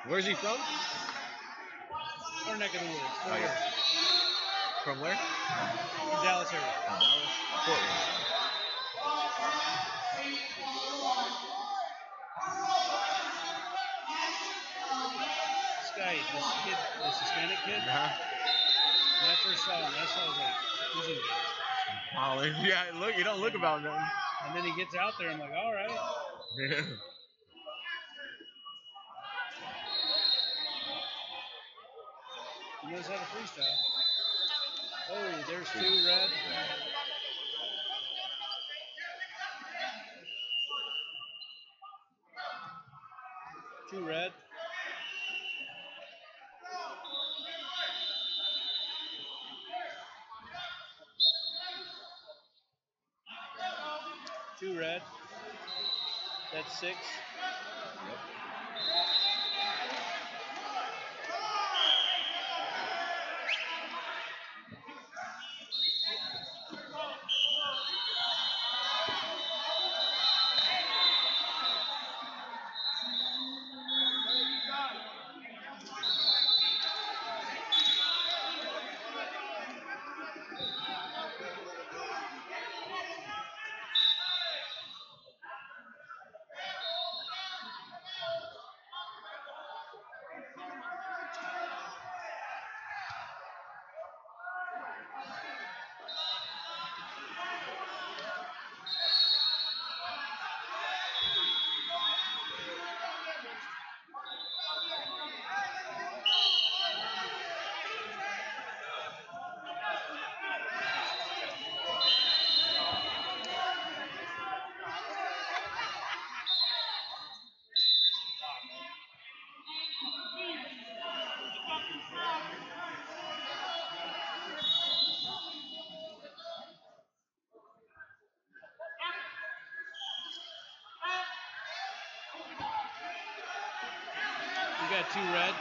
Where's he from? Our neck of the woods. Oh, yeah. From where? Dallas area. Dallas? Portland. This guy, this kid, this Hispanic kid, when I first saw him, I was like, who's he? Holland. Yeah, look, you don't look about nothing. And then he gets out there, I'm like, all right. Yeah. He knows how to freestyle. Oh, there's 2 red. 2 red. Two red. That's 6. Yep. You got 2 red.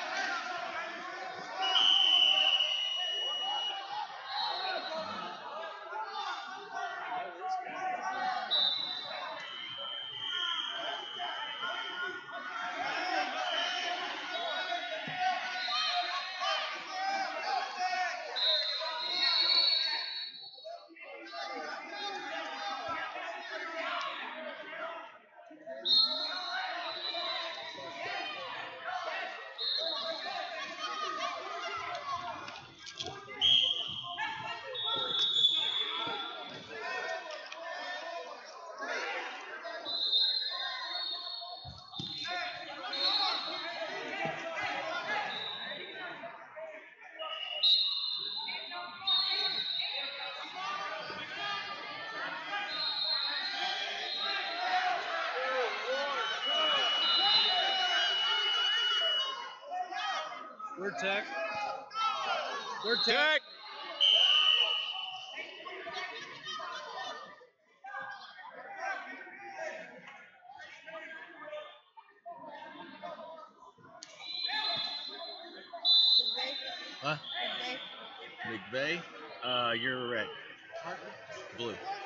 We're tech. We're tech. Huh? McVeigh? You're red. Blue.